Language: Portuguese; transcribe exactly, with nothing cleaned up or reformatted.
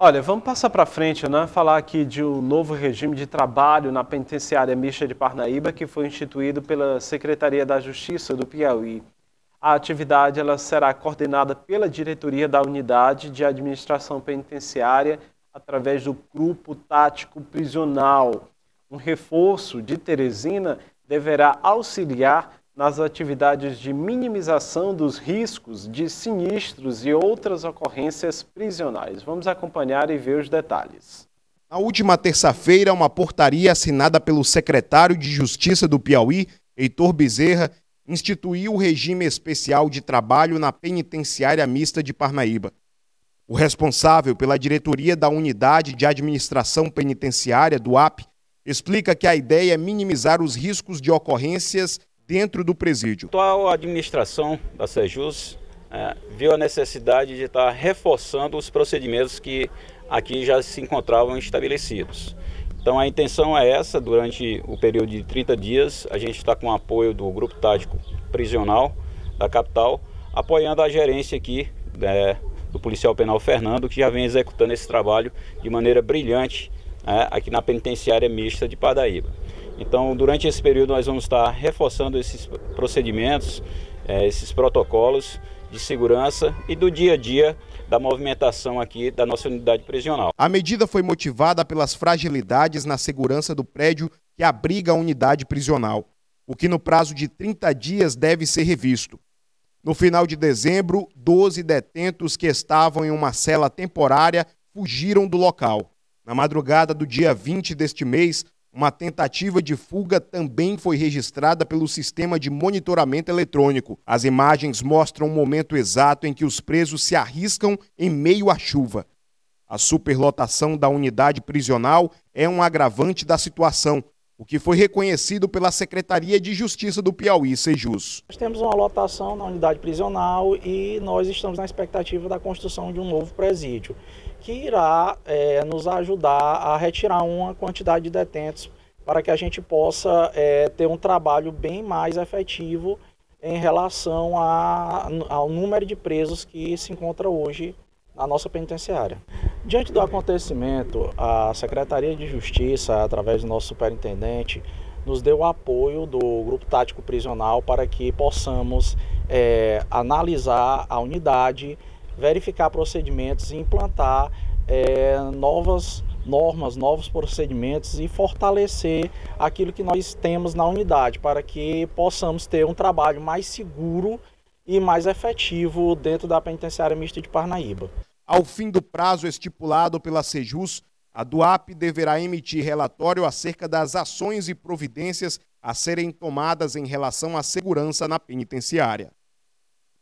Olha, vamos passar para frente, né? Falar aqui de um novo regime de trabalho na Penitenciária Mista de Parnaíba, que foi instituído pela Secretaria da Justiça do Piauí. A atividade ela será coordenada pela diretoria da Unidade de Administração Penitenciária através do Grupo Tático Prisional. Um reforço de Teresina deverá auxiliar nas atividades de minimização dos riscos de sinistros e outras ocorrências prisionais. Vamos acompanhar e ver os detalhes. Na última terça-feira, uma portaria assinada pelo secretário de Justiça do Piauí, Heitor Bezerra, instituiu o regime especial de trabalho na Penitenciária Mista de Parnaíba. O responsável pela diretoria da Unidade de Administração Penitenciária, do A P, explica que a ideia é minimizar os riscos de ocorrências dentro do presídio. A atual administração da Sejus é, viu a necessidade de estar reforçando os procedimentos que aqui já se encontravam estabelecidos. Então a intenção é essa: durante o período de trinta dias, a gente está com o apoio do Grupo Tático Prisional da capital, apoiando a gerência aqui é, do policial penal Fernando, que já vem executando esse trabalho de maneira brilhante é, aqui na Penitenciária Mista de Parnaíba. Então, durante esse período, nós vamos estar reforçando esses procedimentos, é, esses protocolos de segurança e do dia a dia da movimentação aqui da nossa unidade prisional. A medida foi motivada pelas fragilidades na segurança do prédio que abriga a unidade prisional, o que no prazo de trinta dias deve ser revisto. No final de dezembro, doze detentos que estavam em uma cela temporária fugiram do local. Na madrugada do dia vinte deste mês, uma tentativa de fuga também foi registrada pelo sistema de monitoramento eletrônico. As imagens mostram o momento exato em que os presos se arriscam em meio à chuva. A superlotação da unidade prisional é um agravante da situação, o que foi reconhecido pela Secretaria de Justiça do Piauí, Sejus. Nós temos uma lotação na unidade prisional e nós estamos na expectativa da construção de um novo presídio, que irá é, nos ajudar a retirar uma quantidade de detentos para que a gente possa é, ter um trabalho bem mais efetivo em relação a, ao número de presos que se encontra hoje na nossa penitenciária. Diante do acontecimento, a Secretaria de Justiça, através do nosso superintendente, nos deu o apoio do Grupo Tático Prisional para que possamos é, analisar a unidade, verificar procedimentos e implantar é, novas normas, novos procedimentos e fortalecer aquilo que nós temos na unidade para que possamos ter um trabalho mais seguro e mais efetivo dentro da Penitenciária Mista de Parnaíba. Ao fim do prazo estipulado pela Sejus, a D U A P deverá emitir relatório acerca das ações e providências a serem tomadas em relação à segurança na penitenciária.